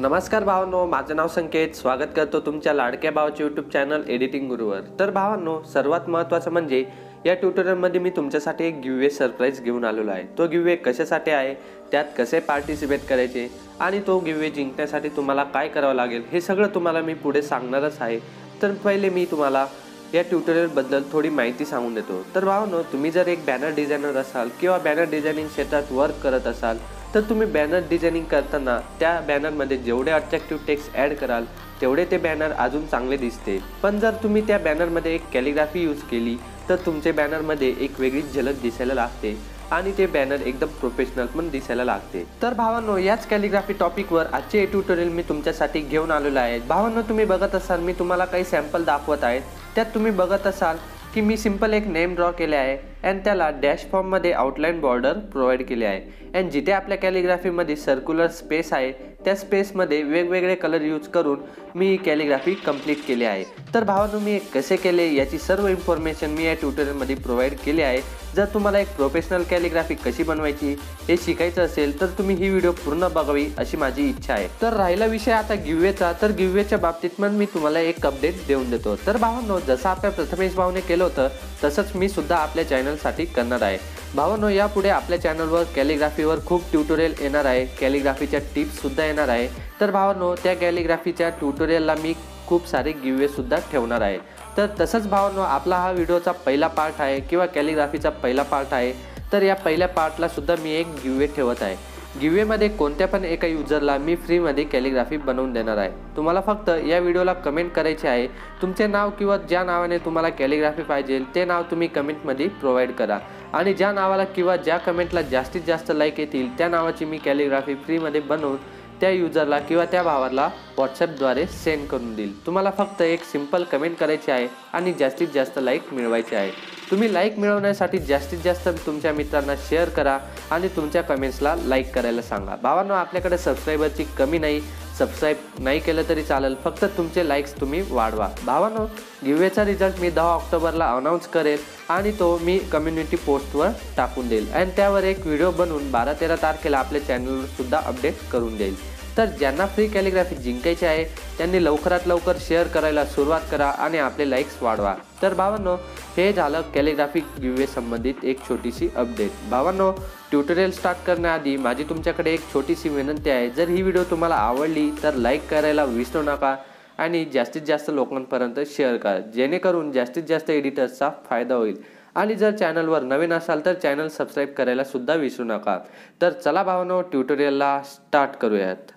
नमस्कार भावांनो, माझं नाव संकेत. स्वागत करतो तुमच्या लाडक्या भावाच्या यूट्यूब चॅनल एडिटिंग गुरुवर. तर भावांनो, सर्वात महत्त्वाचं म्हणजे या ट्युटोरियलमध्ये मी तुमच्यासाठी एक गिव्हवे सरप्राईज घेऊन आलेलो आहे. तो गिव्हवे कशासाठी आहे, त्यात कसे पार्टिसिपेट करायचे आणि तो गिव्हवे जिंकण्यासाठी तुम्हाला काय करावं लागेल हे सगळं तुम्हाला मी पुढे सांगणारच आहे. तर पहिले मी तुम्हाला या ट्युटोरियलबद्दल थोडी माहिती सांगून देतो. तर भावांनो, तुम्ही जर एक बॅनर डिझायनर असाल किंवा बॅनर डिझायनिंग क्षेत्रात वर्क करत असाल तर तुम्ही बॅनर डिझायनिंग करताना त्या बॅनरमध्ये जेवढे अट्रॅक्टिव्ह टेक्स्ट ॲड कराल तेवढे ते बॅनर अजून चांगले दिसते. पण जर तुम्ही त्या बॅनरमध्ये एक कॅलिग्राफी यूज केली तर तुमच्या बॅनरमध्ये एक वेगळीच झलक दिसायला लागते आणि ते बॅनर एकदम प्रोफेशनल पण दिसायला लागते. तर भावांनो, याच कॅलिग्राफी टॉपिकवर आजचे हे ट्युटोरियल मी तुमच्यासाठी घेऊन आलेलो आहे. भावांनो, तुम्ही बघत असाल मी तुम्हाला काही सॅम्पल दाखवत आहे. त्यात तुम्ही बघत असाल की मी सिंपल एक नेम ड्रॉ केले आहे आणि त्याला डॅश फॉर्ममध्ये आउटलाईन बॉर्डर प्रोव्हाइड केले आहे. आणि जिथे आपल्या कॅलिग्राफीमध्ये सर्क्युलर स्पेस आहे त्या स्पेसमध्ये वेगवेगळे कलर यूज करून मी ही कॅलिग्राफी कंप्लीट केली आहे. तर भावांनो, मी कसे केले याची सर्व इन्फॉर्मेशन मी या ट्युटोरियलमध्ये प्रोव्हाइड केली आहे. जर तुम्हाला एक प्रोफेशनल कॅलिग्राफी कशी बनवायची हे शिकायचं असेल तर तुम्ही ही व्हिडिओ पूर्ण बघावी अशी माझी इच्छा आहे. तर राहिला विषय आता गिव्हवेचा, तर गिव्हवेच्या बाबतीत पण मी तुम्हाला एक अपडेट देऊन देतो. तर भावांनो, जसं आपल्या प्रथमेश भाऊने केलं होतं तसंच मी सुद्धा आपल्या चॅनलसाठी करणार आहे. भावांनो, यापुढे आपल्या चॅनलवर कॅलिग्राफीवर खूप ट्युटोरियल येणार आहे, कॅलिग्राफीच्या टिप्ससुद्धा येणार आहे. तर भावांनो, त्या कॅलिग्राफीच्या ट्युटोरियलला मी खूप सारे गिव्हवेसुद्धा ठेवणार आहे. तर तसंच भावांनो, आपला हा व्हिडिओचा पहिला पार्ट आहे किंवा कॅलिग्राफीचा पहिला पार्ट आहे. तर या पहिल्या पार्टला सुद्धा मी एक गिव्हवे ठेवत आहे. गिव्हवेमध्ये कोणत्या पण एका युजरला मी फ्रीमध्ये कॅलिग्राफी बनवून देणार आहे. तुम्हाला फक्त या व्हिडिओला कमेंट करायचे आहे. तुमचे नाव किंवा ज्या नावाने तुम्हाला कॅलिग्राफी पाहिजे ते नाव तुम्ही कमेंटमध्ये प्रोव्हाइड करा आणि ज्या नावाला किंवा ज्या कमेंटला जास्तीत जास्त लाईक येतील त्या नावाची मी कॅलिग्राफी फ्रीमध्ये बनवून त्या युजरला किंवा त्या भावाला व्हॉट्सॲपद्वारे सेंड करून देईल. तुम्हाला फक्त एक सिंपल कमेंट करायची आहे आणि जास्तीत जास्त लाईक मिळवायचे आहे. तुम्ही लाईक मिळवण्यासाठी जास्तीत जास्त तुमच्या मित्रांना शेअर करा आणि तुमच्या कमेंट्सला लाईक करायला सांगा. भावांनो, आपल्याकडे सबस्क्रायबरची कमी नाही, सबस्क्राईब नाही केलं तरी चालेल, फक्त तुमचे लाईक्स तुम्ही वाढवा. भावांनो, गिव्हवेचा रिझल्ट मी 10 ऑक्टोबरला अनाऊन्स करेल आणि तो मी कम्युनिटी पोस्टवर टाकून देईल आणि त्यावर एक व्हिडिओ बनवून 12-13 तारखेला आपल्या चॅनलवर सुद्धा अपडेट करून देईल. तर ज्यांना फ्री कॅलिग्राफी जिंकायची आहे त्यांनी लवकरात लवकर शेअर करायला सुरुवात करा आणि आपले लाईक्स वाढवा. तर भावांनो, हे झालं कॅलिग्राफी गिव्हवे संबंधित एक छोटीशी अपडेट. भावांनो, ट्युटोरियल स्टार्ट करण्याआधी माझी तुमच्याकडे एक छोटीशी विनंती आहे. जर ही व्हिडिओ तुम्हाला आवडली तर लाईक करायला विसरू नका आणि जास्तीत जास्त लोकांपर्यंत शेअर करा, जेणेकरून जास्तीत जास्त एडिटर्सचा फायदा होईल. आणि जर चॅनलवर नवीन असाल तर चॅनल सबस्क्राईब करायला सुद्धा विसरू नका. तर चला भावांनो, ट्युटोरियलला स्टार्ट करूयात.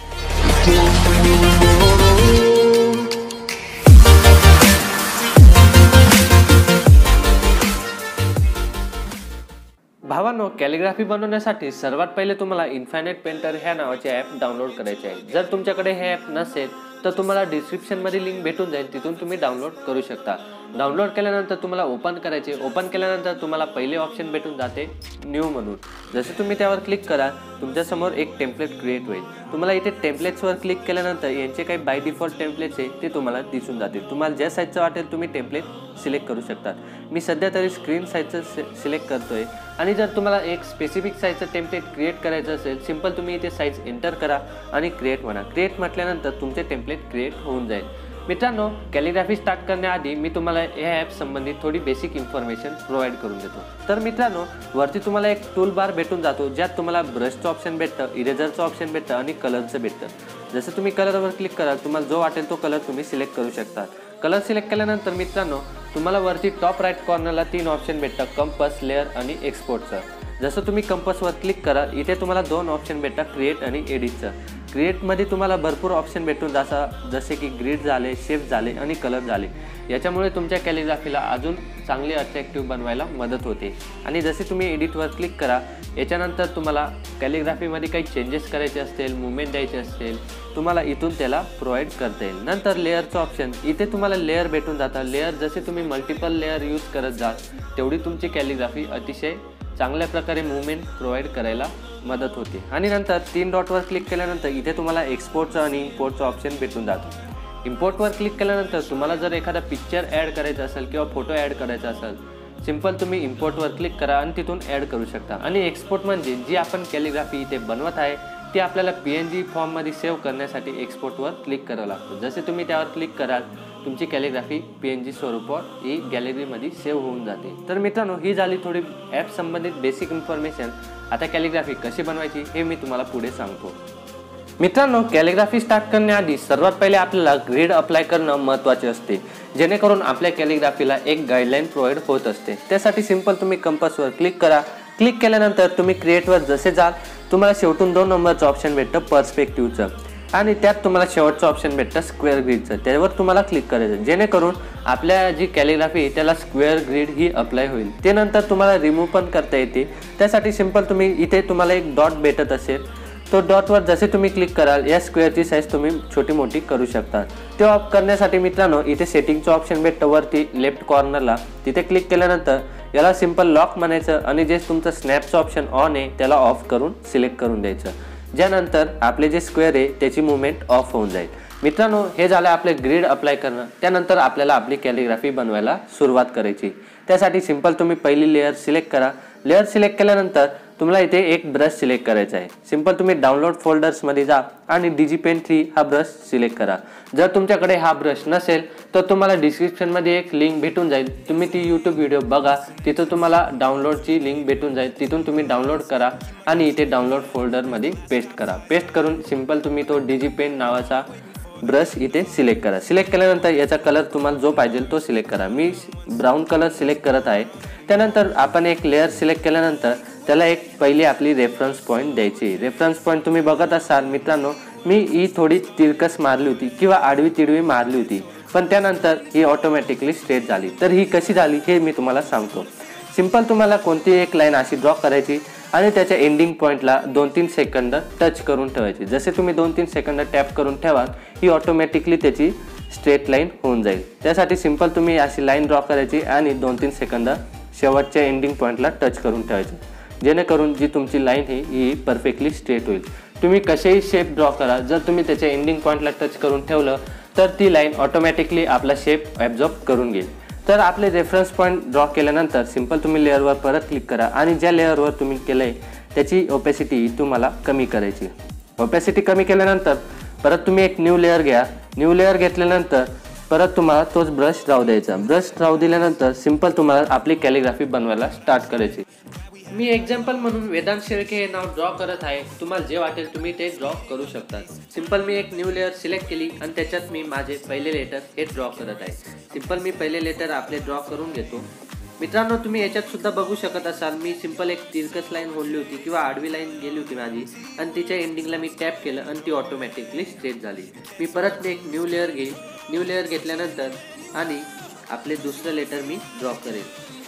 भावांनो, कॅलिग्राफी बनवण्यासाठी सर्वात पहिले तुम्हाला इन्फायनाइट पेंटर ह्या नावाचे ॲप डाउनलोड करायचे आहे. जर तुमच्याकडे हे ॲप नसेल तर तुम्हाला डिस्क्रिप्शनमध्ये लिंक भेटून जाईल, तिथून तुम्ही डाउनलोड करू शकता. डाउनलोड केल्यानंतर तुम्हाला ओपन करायचे. ओपन केल्यानंतर तुम्हाला पहिले ऑप्शन भेटून जाते न्यू म्हणून. जसं तुम्ही त्यावर क्लिक करा तुमच्यासमोर एक टेम्पलेट क्रिएट होईल. तुम्हाला इथे टेम्पलेट्सवर क्लिक केल्यानंतर यांचे काही बाय डिफॉल्ट टेम्पलेट्स आहे ते तुम्हाला दिसून जातील. तुम्हाला ज्या साईजचं वाटेल तुम्ही टेम्पलेट सिलेक्ट करू शकता. मी सध्या तरी स्क्रीन साईजचं सिलेक्ट करतो आहे. आणि जर तुम्हाला एक स्पेसिफिक साईजचं टेम्पलेट क्रिएट करायचं असेल, सिंपल तुम्ही इथे साईज एंटर करा आणि क्रिएट म्हणा. क्रिएट म्हटल्यानंतर तुमचे टेम्पलेट क्रिएट होऊन जाईल. मित्रांनो, कॅलिग्राफी स्टार्ट करण्याआधी मी तुम्हाला या ॲप संबंधित थोडी बेसिक इन्फॉर्मेशन प्रोव्हाइड करून देतो. तर मित्रांनो, वरती तुम्हाला एक टूल बार भेटून जातो, ज्यात तुम्हाला ब्रशचं ऑप्शन भेटतं, इरेझरचं ऑप्शन भेटतं आणि कलरचं भेटतं. जसं तुम्ही कलरवर क्लिक कराल तुम्हाला जो वाटेल तो कलर तुम्ही सिलेक्ट करू शकता. कलर सिलेक्ट केल्यानंतर मित्रांनो, तुम्हाला वरती टॉप राईट कॉर्नरला 3 ऑप्शन भेटतं, कंपस, लेअर आणि एक्सपोर्टचं. जसं तुम्ही कंपसवर क्लिक करा इथे तुम्हाला 2 ऑप्शन भेटतात, क्रिएट आणि एडिटचं. क्रिएटमध्ये तुम्हाला भरपूर ऑप्शन भेटून जसे की ग्रिड झाले, शेप झाले आणि कलर झाले. याच्यामुळे तुमच्या कॅलिग्राफीला अजून चांगली अट्रॅक्टिव्ह बनवायला मदत होते. आणि जसे तुम्ही एडिटवर क्लिक करा याच्यानंतर तुम्हाला कॅलिग्राफीमध्ये काही चेंजेस करायचे असतील, मुवमेंट द्यायचे असतील, तुम्हाला इथून त्याला प्रोव्हाइड करता येईल. नंतर लेअरचं ऑप्शन, इथे तुम्हाला लेअर भेटून जातात. लेअर जसे तुम्ही मल्टिपल लेअर यूज करत जाल तेवढी तुमची कॅलिग्राफी अतिशय चांगल्या प्रकारे मुवमेंट प्रोव्हाइड करायला मदत होते. आणि नंतर 3 डॉटवर क्लिक केल्यानंतर इथे तुम्हाला एक्सपोर्टचं आणि इम्पोर्टचं ऑप्शन भेटून जातं. इम्पोर्टवर क्लिक केल्यानंतर तुम्हाला जर एखादा पिक्चर ॲड करायचा असेल किंवा फोटो ॲड करायचा असेल सिंपल तुम्ही इम्पोर्टवर क्लिक करा आणि तिथून ॲड करू शकता. आणि एक्सपोर्ट म्हणजे जी आपण कॅलिग्राफी इथे बनवत आहे ती आपल्याला PNG फॉर्ममध्ये सेव्ह करण्यासाठी एक्सपोर्टवर क्लिक करावं लागतं. जसे तुम्ही त्यावर क्लिक कराल तुमची कॅलिग्राफी PNG स्वरूपात ही गॅलरीमध्ये सेव्ह होऊन जाते. तर मित्रांनो, ही झाली थोडी ॲप संबंधित बेसिक इन्फॉर्मेशन. आता कॅलिग्राफी कशी बनवायची हे मी तुम्हाला पुढे सांगतो. मित्रांनो, कॅलिग्राफी स्टार्ट करण्याआधी सर्वात पहिले आपल्याला ग्रीड अप्लाय करणं महत्त्वाचे असते, जेणेकरून आपल्या कॅलिग्राफीला एक गाईडलाईन प्रोव्हाइड होत असते. त्यासाठी सिंपल तुम्ही कंपासवर क्लिक करा. क्लिक केल्यानंतर तुम्ही क्रिएटवर जसे जाल तुम्हाला शेवटून 2 नंबरचं ऑप्शन भेटतं पर्स्पेक्टिव्हचं, आणि त्यात तुम्हाला शेवटचं ऑप्शन भेटतं स्क्वेअर ग्रीडचं. त्यावर तुम्हाला क्लिक करायचं, जेणेकरून आपल्या जी कॅलिग्राफी त्याला स्क्वेअर ग्रीड ही अप्लाय होईल. ते नंतर तुम्हाला रिमूव्ह पण करता येते. त्यासाठी सिंपल तुम्ही इथे तुम्हाला एक डॉट भेटत असेल, तो डॉटवर जसे तुम्ही क्लिक कराल या स्क्वेअरची साईज तुम्ही छोटी मोठी करू शकता. ते ऑफ करण्यासाठी मित्रांनो इथे सेटिंगचं ऑप्शन भेटतं वरती लेफ्ट कॉर्नरला. तिथे क्लिक केल्यानंतर याला सिंपल लॉक म्हणायचं आणि जे तुमचं स्नॅपचं ऑप्शन ऑन आहे त्याला ऑफ करून सिलेक्ट करून द्यायचं. ज्यानंतर आपले जे स्क्वेअर आहे त्याची मुवमेंट ऑफ होऊन जाईल. मित्रांनो, हे झालं आपले ग्रीड अप्लाय करणं. त्यानंतर आपल्याला आपली कॅलिग्राफी बनवायला सुरुवात करायची. त्यासाठी सिंपल तुम्ही पहिली लेअर सिलेक्ट करा. लेअर सिलेक्ट केल्यानंतर तुम्हाला इथे एक ब्रश सिलेक्ट करायचा आहे. सिंपल तुम्ही डाउनलोड फोल्डर्समध्ये जा आणि DigiPen 3 हा ब्रश सिलेक्ट करा. जर तुमच्याकडे हा ब्रश नसेल तर तुम्हाला डिस्क्रिप्शनमध्ये एक लिंक भेटून जाईल. तुम्ही ती यूट्यूब व्हिडिओ बघा, तिथं तुम्हाला डाउनलोडची लिंक भेटून जाईल. तिथून तुम्ही डाउनलोड करा आणि इथे डाउनलोड फोल्डरमध्ये पेस्ट करा. पेस्ट करून सिंपल तुम्ही तो DigiPen नावाचा ब्रश इथे सिलेक्ट करा. सिलेक्ट केल्यानंतर याचा कलर तुम्हाला जो पाहिजे तो सिलेक्ट करा. मी ब्राऊन कलर सिलेक्ट करत आहे. त्यानंतर आपण एक लेअर सिलेक्ट केल्यानंतर त्याला एक पहिली आपली रेफरन्स पॉईंट द्यायची. रेफरन्स पॉईंट तुम्ही बघत असाल मित्रांनो, मी ही थोडी तिरकस मारली होती किंवा आडवी तिडवी मारली होती, पण त्यानंतर ही ऑटोमॅटिकली स्ट्रेट झाली. तर ही कशी झाली हे मी तुम्हाला सांगतो. सिंपल तुम्हाला कोणती एक लाईन अशी ड्रॉ करायची आणि त्याच्या एंडिंग पॉईंटला 2-3 सेकंद टच करून ठेवायची. जसे तुम्ही 2-3 सेकंद टॅप करून ठेवाल ही ऑटोमॅटिकली त्याची स्ट्रेट लाईन होऊन जाईल. त्यासाठी सिंपल तुम्ही अशी लाईन ड्रॉ करायची आणि 2-3 सेकंद शेवटच्या एंडिंग पॉईंटला टच करून ठेवायची, जेणेकरून जी तुमची लाईन आहे ही परफेक्टली स्ट्रेट होईल. तुम्ही कसेही शेप ड्रॉ करा, जर तुम्ही त्याच्या एंडिंग पॉईंटला टच करून ठेवलं तर ती लाईन ऑटोमॅटिकली आपला शेप ॲब्झॉर्ब करून घेईल. तर आपले रेफरन्स पॉईंट ड्रॉ केल्यानंतर सिंपल तुम्ही लेअरवर परत क्लिक करा आणि ज्या लेअरवर तुम्ही केलं आहे त्याची ओपॅसिटी तुम्हाला कमी करायची. ओपॅसिटी कमी केल्यानंतर परत तुम्ही एक न्यू लेअर घ्या. न्यू लेअर घेतल्यानंतर परत तुम्हाला तोच ब्रश राहू द्यायचा. ब्रश राहू दिल्यानंतर सिंपल तुम्हाला आपली कॅलिग्राफी बनवायला स्टार्ट करायची. मी एक्झाम्पल म्हणून वेदांत शेळके हे नाव ड्रॉ करत आहे. तुम्हाला जे वाटेल तुम्ही ते ड्रॉ करू शकता. सिंपल मी एक न्यू लेअर सिलेक्ट केली आणि त्याच्यात मी माझे पहिले लेटर हे ड्रॉ करत आहे. सिंपल मी पहिले लेटर आपले ड्रॉ करून घेतो. मित्रांनो, तुम्ही याच्यात सुद्धा बघू शकत असाल मी सिंपल एक तिरकस लाईन ओढली होती किंवा आडवी लाईन गेली होती माझी आणि तिच्या एंडिंगला मी टॅप केलं आणि ती ऑटोमॅटिकली स्ट्रेट झाली. मी परत एक न्यू लेअर घेईन. न्यू लेअर घेतल्यानंतर आणि आपले दुसरं लेटर मी ड्रॉ करेन.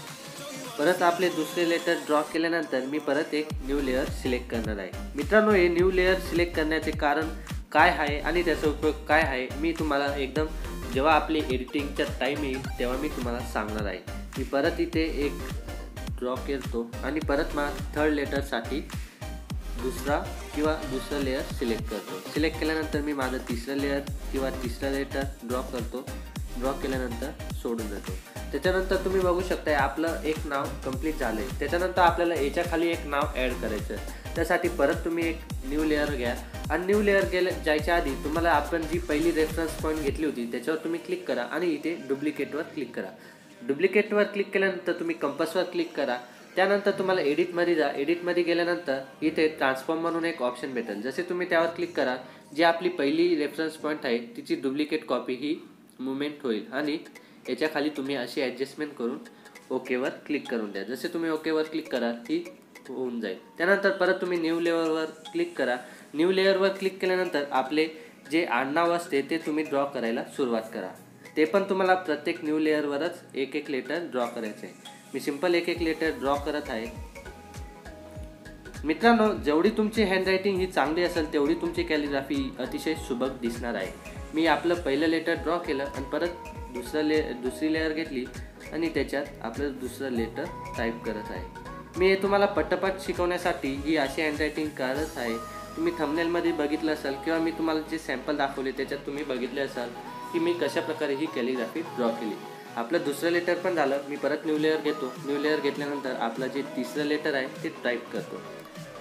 परत आपले दुसरे लेटर ड्रॉ केल्यानंतर मी परत एक न्यू लेअर सिलेक्ट करणार आहे. मित्रांनो, हे न्यू लेअर सिलेक्ट करण्याचे कारण काय आहे आणि त्याचा उपयोग काय आहे मी तुम्हाला एकदम जेव्हा आपली एडिटिंगचा टाईम येईल तेव्हा मी तुम्हाला सांगणार आहे. मी परत इथे एक ड्रॉ करतो आणि परत मला थर्ड लेटरसाठी दुसरं लेअर सिलेक्ट करतो. सिलेक्ट केल्यानंतर मी माझं तिसरं लेअर किंवा तिसरं लेटर ड्रॉ करतो. ड्रॉ केल्यानंतर सोडून देतो. त्याच्यानंतर तुम्ही बघू शकता आपलं एक नाव कंप्लीट झालं आहे. त्याच्यानंतर आपल्याला याच्या खाली एक नाव ॲड करायचं आहे. त्यासाठी परत तुम्ही एक न्यू लेअर घ्या आणि न्यू लेअर जायच्या आधी तुम्हाला आपण जी पहिली रेफरन्स पॉईंट घेतली होती त्याच्यावर तुम्ही क्लिक करा आणि इथे डुप्लिकेटवर क्लिक करा. डुप्लिकेटवर क्लिक केल्यानंतर तुम्ही कंपासवर क्लिक करा. त्यानंतर तुम्हाला एडिटमध्ये जा. एडिटमध्ये गेल्यानंतर इथे ट्रान्सफॉर्म म्हणून एक ऑप्शन भेटेल. जसे तुम्ही त्यावर क्लिक करा, जी आपली पहिली रेफरन्स पॉईंट आहे तिची डुप्लिकेट कॉपी ही मुवमेंट होईल आणि याच्या खाली तुम्ही अशी ॲडजस्टमेंट करून ओकेवर क्लिक करून द्या. जसे तुम्ही ओकेवर क्लिक करा ती होऊन जाईल. त्यानंतर परत तुम्ही न्यू लेअरवर क्लिक करा. न्यू लेअरवर क्लिक केल्यानंतर आपले जे आडनाव असते ते तुम्ही ड्रॉ करायला सुरुवात करा. ते पण तुम्हाला प्रत्येक न्यू लेअरवरच एक एक लेटर ड्रॉ करायचं आहे. मी सिंपल एक एक लेटर ड्रॉ करत आहे. मित्रांनो, जेवढी तुमची हँडरायटिंग ही चांगली असेल तेवढी तुमची कॅलिग्राफी अतिशय सुबक दिसणार आहे. मी आपलं पहिलं लेटर ड्रॉ केलं आणि परत दुसरी लेअर घेतली आणि त्याच्यात आपलं दुसरं लेटर टाईप करत आहे. मी हे तुम्हाला पटपट शिकवण्यासाठी ही अशी हँडरायटिंग करत आहे. तुम्ही थंबनेलमध्ये बघितलं असाल किंवा मी तुम्हाला जे सॅम्पल दाखवले त्याच्यात तुम्ही बघितले असाल की मी कशा प्रकारे ही कॅलिग्राफी ड्रॉ केली. आपलं दुसरं लेटर पण झालं. मी परत न्यू लेअर घेतो. न्यू लेअर घेतल्यानंतर आपलं जे तिसरं लेटर आहे ते टाईप करतो.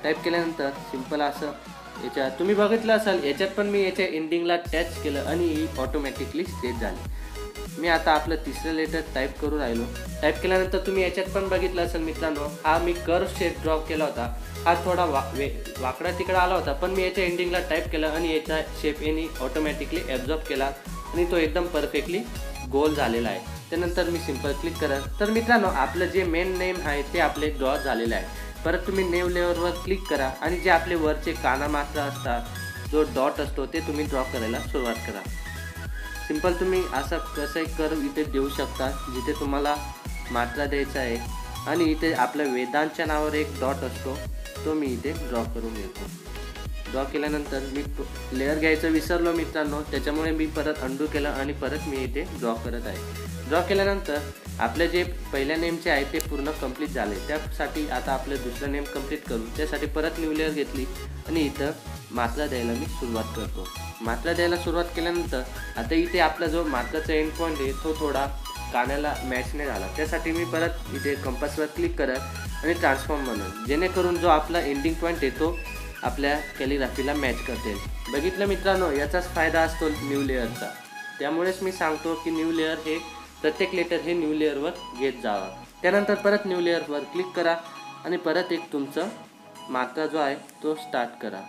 टाईप केल्यानंतर सिंपल असं याच्यात तुम्ही बघितलं असाल, याच्यात पण मी याच्या एंडिंगला टच केलं आणि ही ऑटोमॅटिकली स्टेट झाली. मी आता आपलं तिसरं लेटर टाईप करू राहिलो. टाईप केल्यानंतर तुम्ही याच्यात पण बघितलं असेल मित्रांनो, हा मी कर्व शेप ड्रॉ केला होता. हा थोडा वाकडा तिकडा आला होता, पण मी याच्या एंडिंगला टाईप केलं आणि याचा शेप यांनी ऑटोमॅटिकली ॲब्झॉर्ब केला आणि तो एकदम परफेक्टली गोल झालेला आहे. त्यानंतर मी सिंपल क्लिक करत. तर मित्रांनो, आपलं जे मेन नेम आहे ते आपले ड्रॉ झालेलं आहे. परत तुम्ही नेम लेअरवर क्लिक करा आणि जे आपले वरचे काना मात्रा असतात, जो डॉट असतो, ते तुम्ही ड्रॉ करायला सुरुवात करा. सिंपल तुम्ही असं कसंही कर्व इथे देऊ शकता जिथे तुम्हाला मात्रा द्यायचा आहे. आणि इथे आपल्या वेदांच्या नावावर एक डॉट असतो, तो मी इथे ड्रॉ करून घेतो. ड्रॉ केल्यानंतर मी लेअर घ्यायचं विसरलो मित्रांनो, त्याच्यामुळे मी परत अंडू केलं आणि परत मी इथे ड्रॉ करत आहे. ड्रॉ केल्यानंतर आपले जे पहिल्या नेमचे आहे ते पूर्ण कंप्लीट झाले. त्यासाठी आता आपलं दुसरं नेम कंप्लीट करू. त्यासाठी परत न्यू लेअर घेतली आणि इथं मात्रा द्यायला मी सुरुवात करतो. मात्रा द्यायला सुरुवात केल्यानंतर आता इथे आपला जो मात्राचा एंड पॉईंट आहे तो थोडा कानाला मॅच नाही झाला. त्यासाठी मी परत इथे कंपासवर क्लिक करत आणि ट्रान्सफॉर्म म्हणून, जेणेकरून जो आपला एंडिंग पॉईंट आहे तो आपल्या कॅलिग्राफीला मॅच करते. बघितलं मित्रांनो, याचाच फायदा असतो न्यू लेअरचा. त्यामुळेच मी सांगतो की न्यू लेअर हे प्रत्येक लेटर हे न्यू लेअरवर घेत जावा. त्यानंतर परत न्यू लेअरवर क्लिक करा आणि परत एक तुमचं मात्रा जो आहे तो स्टार्ट करा.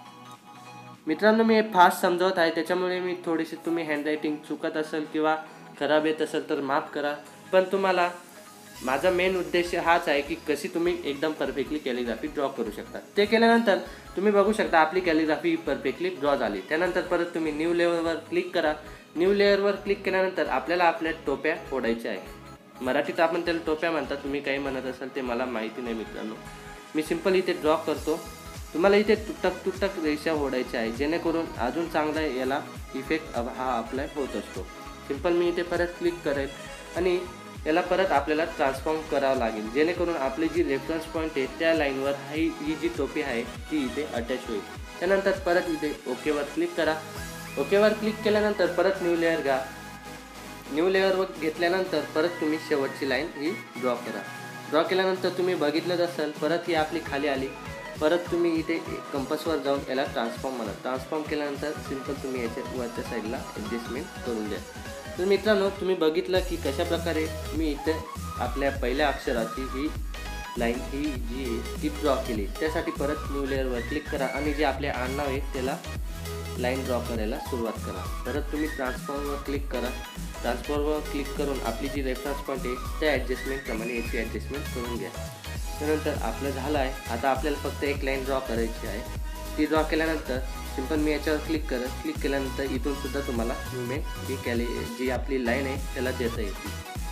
मित्रांनो, मी हे फास्ट समजवत आहे, त्याच्यामुळे मी थोडीशी तुम्ही हँडरायटिंग चुकत असेल किंवा खराब येत असेल तर माफ करा. पण तुम्हाला माझा मेन उद्देश हाच आहे की कशी तुम्ही एकदम परफेक्टली कॅलिग्राफी ड्रॉ करू शकता. ते केल्यानंतर तुम्ही बघू शकता आपली कॅलिग्राफी परफेक्टली ड्रॉ झाली. त्यानंतर परत तुम्ही न्यू लेअरवर क्लिक करा. न्यू लेअरवर क्लिक केल्यानंतर आपल्याला आपल्या टोप्या फोडायच्या आहे. मराठीत आपण त्याला टोप्या म्हणतात, तुम्ही काही म्हणत असाल ते मला माहिती नाही मित्रांनो. मी सिंपल इथे ड्रॉ करतो. तुम्हाला इथे तुटक रेषा ओढायच्या आहे, जेणेकरून अजून चांगला याला इफेक्ट हा अप्लाय होत असतो. सिंपल मी इथे परत क्लिक करेल आणि याला परत आपल्याला ट्रान्सफॉर्म करावं लागेल, जेणेकरून आपली जी रेफरन्स पॉईंट आहे त्या लाईनवर ही जी टोपी आहे ती इथे अटॅच होईल. त्यानंतर परत इथे ओकेवर क्लिक करा. ओकेवर क्लिक केल्यानंतर परत न्यू लेअर घ्या. न्यू लेअरवर घेतल्यानंतर परत तुम्ही शेवटची लाईन ही ड्रॉ करा. ड्रॉ केल्यानंतर तुम्ही बघितलंच असेल, परत ही आपली खाली आली. परत तुम्ही इथे कंपासवर जाऊन याला ट्रान्सफॉर्म म्हणा. ट्रान्सफॉर्म केल्यानंतर सिंपल तुम्ही याच्या वरच्या साईडला ॲडजस्टमेंट करून द्या. तर मित्रांनो, तुम्ही बघितलं की कशा प्रकारे मी इथे आपल्या पहिल्या अक्षराची ही लाईन ही जी ती ड्रॉ केली. त्यासाठी परत न्यू लेअरवर क्लिक करा आणि जे आपले आडनाव आहे त्याला लाईन ड्रॉ करायला सुरुवात करा. परत तुम्ही ट्रान्सफॉर्मवर क्लिक करा. ट्रान्सफॉर्मवर क्लिक करून आपली जी रेफरन्स पॉईंट आहे त्या ॲडजस्टमेंटप्रमाणे याची ॲडजस्टमेंट करून घ्या. त्यानंतर आपलं झालं आहे. आता आपल्याला फक्त एक लाईन ड्रॉ करायची आहे. ती ड्रॉ केल्यानंतर सिंपल मी याच्यावर क्लिक केल्यानंतर इथून सुद्धा तुम्हाला मूवमेंट जी आपली लाईन आहे त्याला देता येते.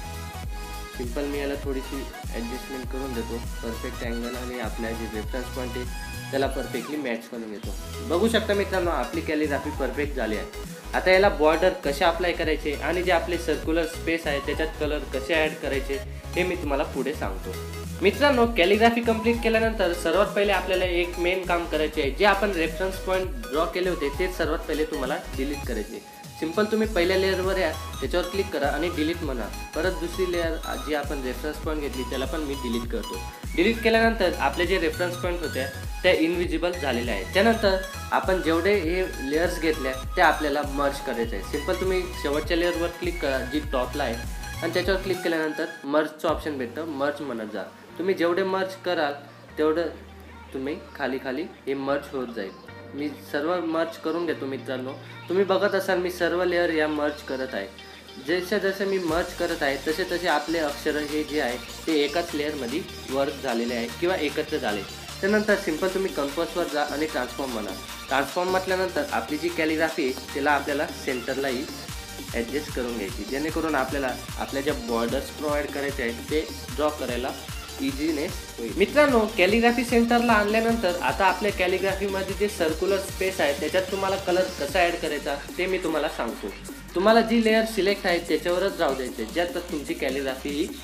सिंपल मी याला थोडीशी ॲडजस्टमेंट करून देतो. परफेक्ट अँगल आणि आपल्या जी रेफरन्स पॉईंट आहे त्याला परफेक्टली मॅच करून घेतो. बघू शकता मित्रांनो, आपली कॅलिग्राफी परफेक्ट झाली आहे. आता याला बॉर्डर कसे अप्लाय करायचे आणि जे आपले सर्क्युलर स्पेस आहे त्याच्यात कलर कसे ॲड करायचे हे मी तुम्हाला पुढे सांगतो. मित्रांनो, कॅलिग्राफी कंप्लीट केल्यानंतर सर्वात पहिले आपल्याला एक मेन काम करायचे आहे. जे आपण रेफरन्स पॉईंट ड्रॉ केले होते ते सर्वात पहिले तुम्हाला डिलीट करायचे. सिंपल तुम्ही पहिल्या लेअरवर या, त्याच्यावर क्लिक करा आणि डिलीट म्हणा. परत दुसरी लेअर जी आपण रेफरन्स पॉईंट घेतली त्याला पण मी डिलीट करतो. डिलीट केल्यानंतर आपले जे रेफरन्स पॉईंट होत्या त्या इनविजिबल झालेल्या आहेत. त्यानंतर आपण जेवढे हे लेअर्स घेतल्या त्या आपल्याला मर्ज करायचे आहे. सिंपल तुम्ही शेवटच्या लेअरवर क्लिक करा जी टॉपला आहे आणि त्याच्यावर क्लिक केल्यानंतर मर्जचं ऑप्शन भेटतं. मर्ज म्हणत जा. तुम्ही जेवढे मर्ज कराल तेवढं तुम्ही खाली हे मर्ज होत जाईल. मी सर्व मर्ज करून घेतो मित्रांनो. तुम्ही बघत असाल मी सर्व लेअर या मर्ज करत आहे. जसे मी मर्ज करत आहे तसे आपले अक्षर हे जे आहे ते एकाच लेअरमध्ये वर्क झालेले आहे किंवा एकत्र झाले. त्यानंतर सिंपल तुम्ही कंपासवर जा आणि ट्रान्सफॉर्म म्हणा. ट्रान्सफॉर्म म्हटल्यानंतर आपली जी कॅलिग्राफी आहे त्याला आपल्याला सेंटरलाही ॲडजस्ट करून घ्यायची, जेणेकरून आपल्याला आपल्या ज्या बॉर्डर्स प्रोव्हाइड करायचे आहेत ते ड्रॉ करायला इझीनेस होईल. मित्रांनो, कॅलिग्राफी सेंटरला आणल्यानंतर आता आपल्या कॅलिग्राफीमध्ये जे सर्क्युलर स्पेस आहे त्याच्यात तुम्हाला कलर कसा ॲड करायचा ते मी तुम्हाला सांगतो. तुम्हाला जी लेअर सिलेक्ट आहे त्याच्यावरच राहू द्यायचे, ज्यात तुमची कॅलिग्राफी ही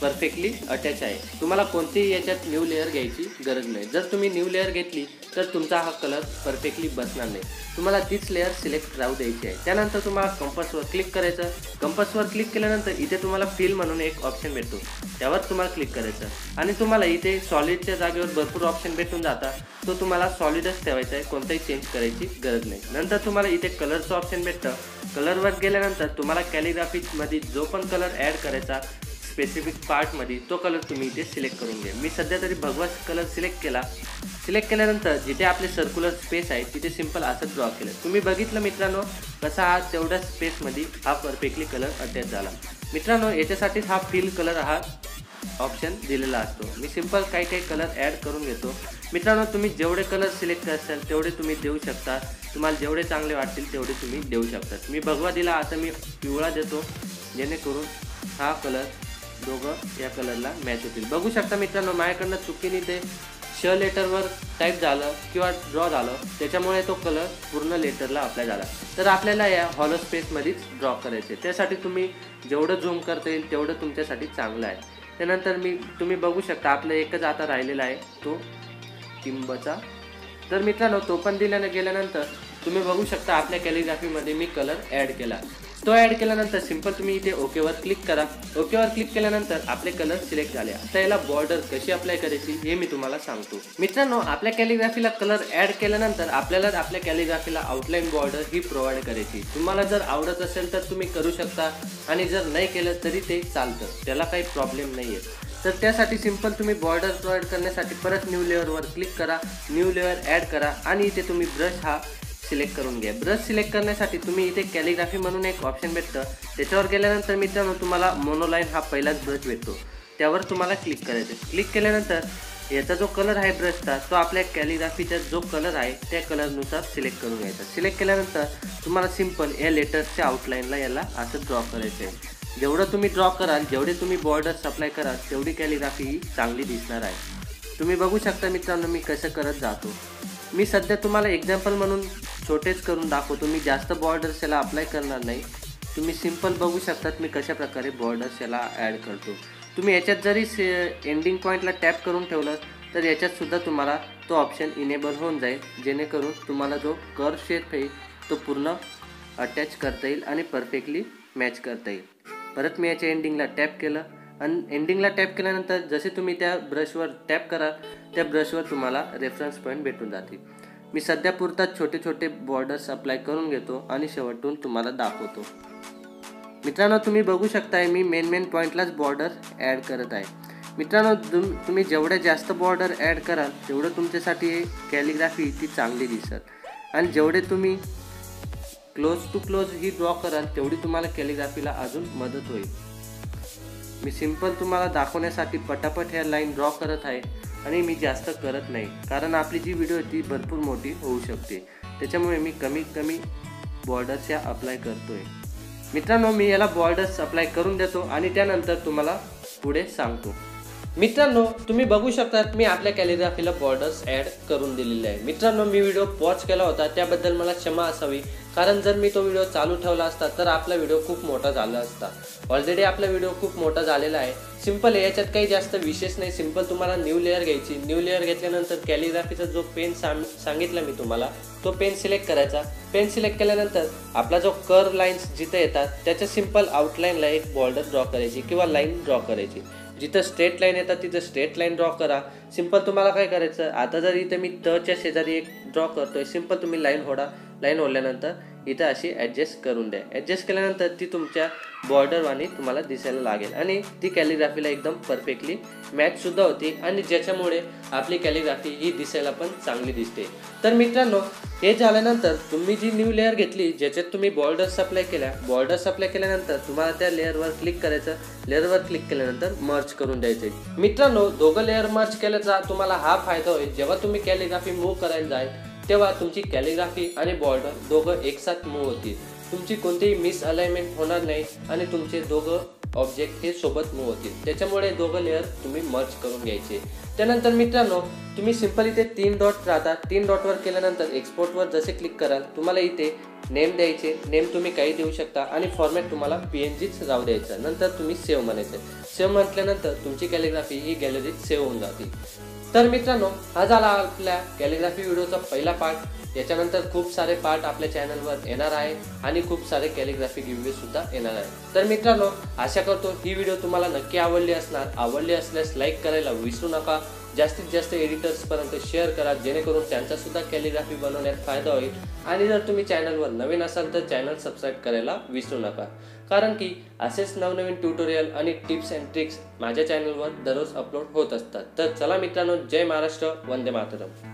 परफेक्टली अटॅच आहे। तुम्हाला कोणतीही याच्यात न्यू लेअर घ्यायची गरज नाही। जर तुम्ही न्यू लेअर घेतली तर तुमचा हा कलर परफेक्टली बसणार नाही। तुम्हाला तीच लेअर सिलेक्ट राहू द्यायची आहे। त्यानंतर तुम्हाला कंपासवर क्लिक करायचं। कंपासवर क्लिक केल्यानंतर इथे तुम्हाला फिल म्हणून एक ऑप्शन भेटतो, त्यावर तुम्हाला क्लिक करायचं आणि तुम्हाला इथे सॉलिडच्या जागेवर भरपूर ऑप्शन भेटून जातात। तो तुम्हाला सॉलिडच ठेवायचा आहे, कोणताही चेंज करायची गरज नाही। नंतर तुम्हाला इथे कलरचं ऑप्शन भेटतं। कलरवर गेल्यानंतर तुम्हाला कॅलिग्राफीमध्ये जो पण कलर ॲड करायचा स्पेसिफिक पार्टमध्ये तो कलर तुम्ही इथे सिलेक्ट करून घ्या। मी सध्या तरी भगवा कलर सिलेक्ट केला। सिलेक्ट केल्यानंतर जिथे आपले सर्क्युलर स्पेस आहे तिथे सिंपल असं ड्रॉ केलं। तुम्ही बघितलं मित्रांनो कसा हा तेवढ्या स्पेसमध्ये हा परफेक्टली कलर अटॅच झाला। मित्रांनो याच्यासाठीच हा फिल कलर हा ऑप्शन दिलेला असतो। मी सिंपल काही कलर ॲड करून घेतो। मित्रांनो तुम्ही जेवढे कलर सिलेक्ट कराल तेवढे तुम्ही देऊ शकता। तुम्हाला जेवढे चांगले वाटतील तेवढे तुम्ही देऊ शकता। मी भगवा दिला, आता मी पिवळा देतो जेणेकरून हा कलर दोघं या कलरला मॅच होतील। बघू शकता मित्रांनो माझ्याकडनं चुकीने ते श लेटरवर टाईप झालं किंवा ड्रॉ झालं, त्याच्यामुळे तो कलर पूर्ण लेटरला अप्लाय झाला। तर आपल्याला या हॉलो स्पेसमध्येच ड्रॉ करायचे। त्यासाठी तुम्ही जेवढं झूम करता येईल तेवढं तुमच्यासाठी चांगलं आहे। त्यानंतर तुम्ही बघू शकता आपलं एकच आता राहिलेला आहे तो टिंबचा। तर मित्रांनो तो पण गेल्यानंतर तुम्ही बघू शकता आपल्या कॅलिग्राफीमध्ये मी कलर ॲड केला। तो ॲड केल्यानंतर सिंपल तुम्ही इथे ओकेवर क्लिक करा। ओकेवर क्लिक केल्यानंतर आपले कलर सिलेक्ट झाले। आता याला बॉर्डर कशी अप्लाय करायची हे मी तुम्हाला सांगतो। मित्रांनो आपल्या कॅलिग्राफीला कलर ॲड केल्यानंतर आपल्याला आपल्या कॅलिग्राफीला आउटलाईन बॉर्डर ही प्रोव्हाइड करायची। तुम्हाला जर आवडत असेल तर तुम्ही करू शकता आणि जर नाही केलं तरी ते चालतं, त्याला काही प्रॉब्लेम नाही आहे। तर त्यासाठी सिंपल तुम्ही बॉर्डर प्रोव्हाइड करण्यासाठी परत न्यू लेअरवर क्लिक करा, न्यू लेअर ॲड करा आणि इथे तुम्ही ब्रश हा सिलेक्ट करून घ्या। ब्रश सिलेक्ट करण्यासाठी तुम्ही इथे कॅलिग्राफी म्हणून एक ऑप्शन भेटतं, त्याच्यावर गेल्यानंतर मित्रांनो तुम्हाला मोनोलाईन हा पहिलाच ब्रश भेटतो, त्यावर तुम्हाला क्लिक करायचं। क्लिक केल्यानंतर याचा जो कलर आहे ब्रशचा तो आपल्या कॅलिग्राफीचा जो कलर आहे त्या कलरनुसार सिलेक्ट करून घ्यायचा। सिलेक्ट केल्यानंतर तुम्हाला सिंपल या लेटर्सच्या आउटलाईनला याला असं ड्रॉ करायचं आहे। जेवढं तुम्ही ड्रॉ कराल, जेवढे तुम्ही बॉर्डर्स अप्लाय कराल तेवढी कॅलिग्राफी ही चांगली दिसणार आहे। तुम्ही बघू शकता मित्रांनो मी कसं करत जातो। मी सध्या तुम्हाला एक्झाम्पल म्हणून छोटेच करून दाखवतो, मी जास्त बॉर्डर्स याला अप्लाय करणार नाही। तुम्ही सिंपल बघू शकतात मी कशा प्रकारे बॉर्डर्स याला ॲड करतो। तुम्ही याच्यात जरी एंडिंग पॉईंटला टॅप करून ठेवलं तर याच्यात सुद्धा तुम्हाला तो ऑप्शन इनेबल होऊन जाईल, जेणेकरून तुम्हाला जो कर्व शेप आहे तो पूर्ण अटॅच करता येईल आणि परफेक्टली मॅच करता येईल। परत मी याच्या एंडिंगला टॅप केलं आणि एंडिंगला टॅप केल्यानंतर जसे तुम्ही त्या ब्रशवर टॅप कराल त्या ब्रशवर तुम्हाला रेफरन्स पॉईंट भेटून जातील। मी सध्या पुरता छोटे बॉर्डर्स अप्लाय करून घेतो आणि शेवटून तुम्हाला दाखवतो। मित्रांनो तुम्ही बघू शकताय मी मेन पॉईंटलाच बॉर्डर ॲड करत आहे। मित्रांनो तुम्ही जेवढ्या जास्त बॉर्डर ॲड कराल तेवढं तुमच्यासाठी कॅलिग्राफी ती चांगली दिसेल आणि जेवढे तुम्ही क्लोज टू क्लोज ही ड्रॉ कराल तेवढी तुम्हाला कॅलिग्राफीला अजून मदत होईल। मी सिंपल तुम्हाला दाखवण्यासाठी पटापट ह्या लाईन ड्रॉ करत आहे आणि मी जास्त करत नाही, कारण आपली जी व्हिडिओ ती भरपूर मोठी होऊ शकते, त्याच्यामुळे मी कमी बॉर्डर्स या अप्लाय करतोय। मित्रांनो मी याला बॉर्डर्स अप्लाय करून देतो आणि त्यानंतर तुम्हाला पुढे सांगतो। मित्रांनो तुम्ही बघू शकतात मी आपल्या कॅलिग्राफीला बॉर्डर्स ॲड करून दिलेले आहे। मित्रांनो मी व्हिडिओ पॉज केला होता त्याबद्दल मला क्षमा असावी, कारण जर मी तो व्हिडिओ चालू ठेवला असता तर आपला व्हिडिओ खूप मोठा झाला असता। ऑलरेडी आपला व्हिडिओ खूप मोठा झालेला आहे। सिंपल याच्यात काही जास्त विशेष नाही। सिंपल तुम्हाला न्यू लेअर घ्यायची। न्यू लेअर घेतल्यानंतर कॅलिग्राफीचा जो पेन सांगितला मी तुम्हाला तो पेन सिलेक्ट करायचा। पेन सिलेक्ट केल्यानंतर आपला जो कर्व लाईन्स जिथे येतात त्याच्या सिंपल आउटलाईनला एक बॉर्डर ड्रॉ करायची किंवा लाईन ड्रॉ करायची। जिथं स्ट्रेट लाईन येतात तिथं स्ट्रेट लाईन ड्रॉ करा। सिंपल तुम्हाला काय करायचं, आता जर इथे मी तच्या शेजारी एक ड्रॉ करतोय, सिंपल तुम्ही लाईन ओढा। लाईन ओढल्यानंतर इथं अशी ॲडजस्ट करून द्या। ॲडजस्ट केल्यानंतर ती तुमच्या बॉर्डरवानी तुम्हाला दिसायला लागेल आणि ती कॅलिग्राफीला एकदम परफेक्टली मॅचसुद्धा होती आणि ज्याच्यामुळे आपली कॅलिग्राफी ही दिसायला पण चांगली दिसते। तर मित्रांनो हे झाल्यानंतर तुम्ही जी न्यू लेअर घेतली ज्याच्यात तुम्ही बॉर्डर्स अप्लाय केल्या, बॉर्डर्स अप्लाय केल्यानंतर तुम्हाला त्या लेअरवर क्लिक करायचं। लेअरवर क्लिक केल्यानंतर मर्ज करून द्यायचे। मित्रांनो दोघं लेअर मर्ज केल्याचा तुम्हाला हा फायदा होईल, जेव्हा तुम्ही कॅलिग्राफी मूव्ह करायला जाल तेव्हा तुमची कॅलिग्राफी आणि बॉर्डर दोघं एकसाथ मूव्ह होतील। तुमची कोणतीही मिस अलाइनमेंट होणार नाही आणि तुमचे दोघं ऑब्जेक्ट हे सोबत मूव्ह होतील। त्याच्यामुळे दोघं लेअर तुम्ही मर्ज करून घ्यायचे। त्यानंतर मित्रांनो तुम्ही सिंपल इथे 3 डॉट राहतात, 3 डॉटवर केल्यानंतर एक्सपोर्टवर जसे क्लिक कराल तुम्हाला इथे नेम द्यायचे, नेम तुम्ही काही देऊ शकता आणि फॉर्मॅट तुम्हाला PNGच राहू द्यायचं. नंतर तुम्ही सेव्ह म्हणायचं. सेव्ह म्हटल्यानंतर तुमची कॅलिग्राफी ही गॅलरीत सेव्ह होऊन जाते. तर मित्रांनो, हा झाला आपल्या कॅलिग्राफी व्हिडिओचा पहिला पार्ट. याच्यानंतर खूप सारे पार्ट आपल्या चॅनलवर येणार आहे आणि खूप सारे कॅलिग्राफी गिव्हवे सुद्धा येणार आहे. तर मित्रांनो, आशा करतो ही व्हिडिओ तुम्हाला नक्की आवडली असणार. आवडली असल्यास लाईक करायला विसरू नका. जास्तीत जास्त एडिटर्सपर्यंत शेअर करा, जेणेकरून त्यांचा सुद्धा कॅलिग्राफी बनवण्यात फायदा होईल. आणि जर तुम्ही चॅनलवर नवीन असाल तर चॅनल सबस्क्राईब करायला विसरू नका, कारण की असेच नवनवीन ट्युटोरियल आणि टिप्स अँड ट्रिक्स माझ्या चॅनलवर दररोज अपलोड होत असतात. तर चला मित्रांनो, जय महाराष्ट्र, वंदे मातरम.